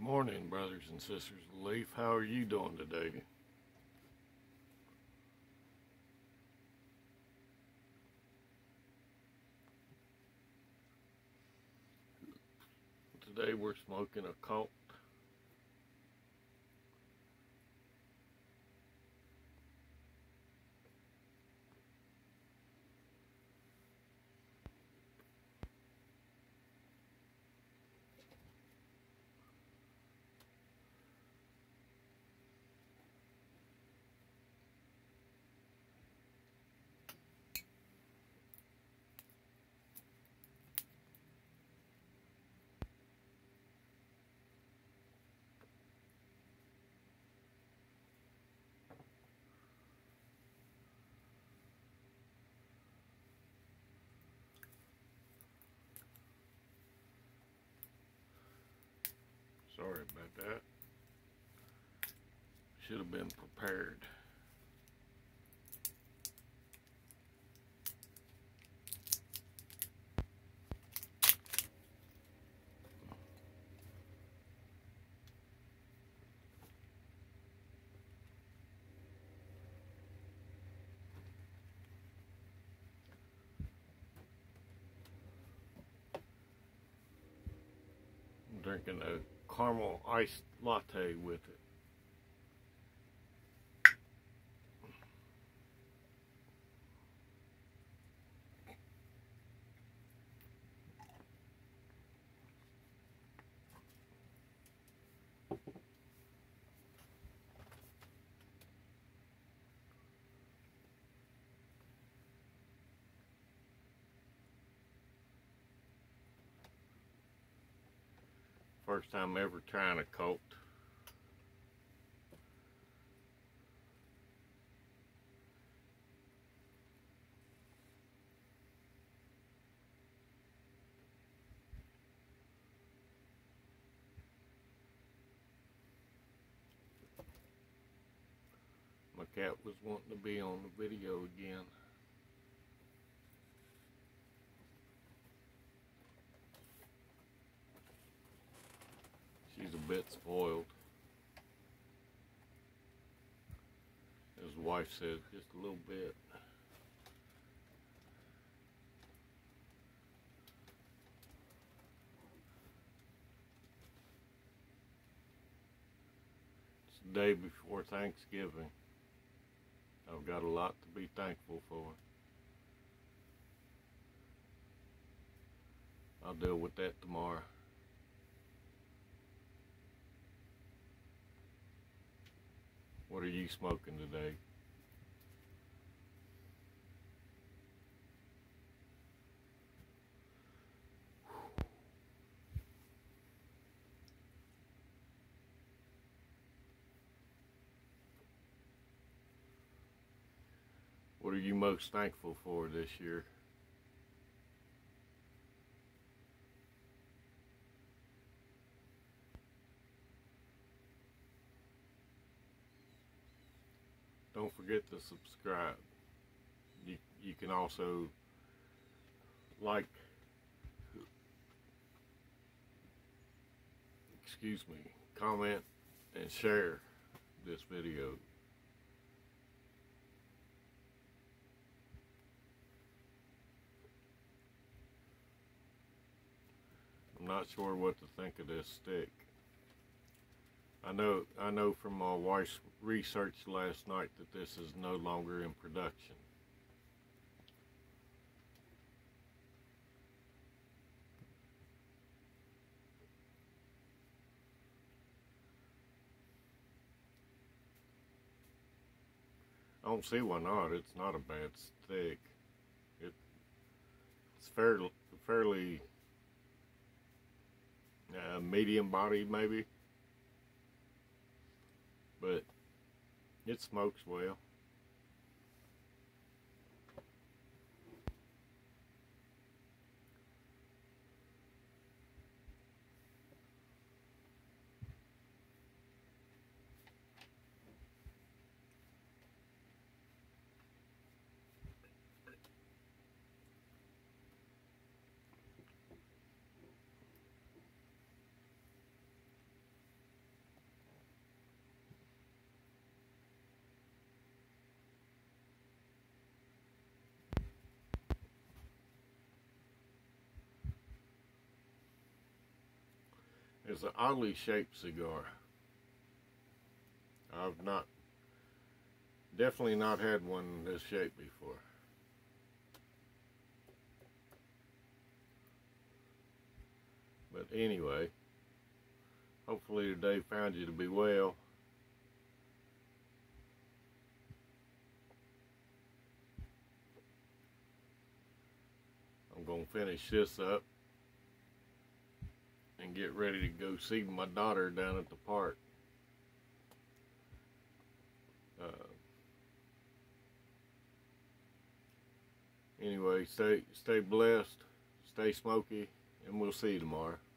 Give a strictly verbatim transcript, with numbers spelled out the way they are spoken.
Morning, brothers and sisters of Leaf. How are you doing today? Today we're smoking a Colt. Sorry about that. Should have been prepared. I'm drinking a caramel iced latte with it. First time ever trying a Colt. My cat was wanting to be on the video again. She's a bit spoiled. His wife said just a little bit. It's the day before Thanksgiving. I've got a lot to be thankful for. I'll deal with that tomorrow. What are you smoking today? What are you most thankful for this year? Don't forget to subscribe. You, you can also like, excuse me, comment and share this video. I'm not sure what to think of this stick. I know I know from my wife's research last night that this is no longer in production. I don't see why not. It's not a bad stick. It, it's fairly, fairly uh, medium body maybe. But it smokes well. It's an oddly shaped cigar. I've not, definitely not had one this shape before. But anyway, hopefully today found you to be well. I'm going to finish this up and get ready to go see my daughter down at the park. Uh, anyway, stay, stay blessed, stay smoky, and we'll see you tomorrow.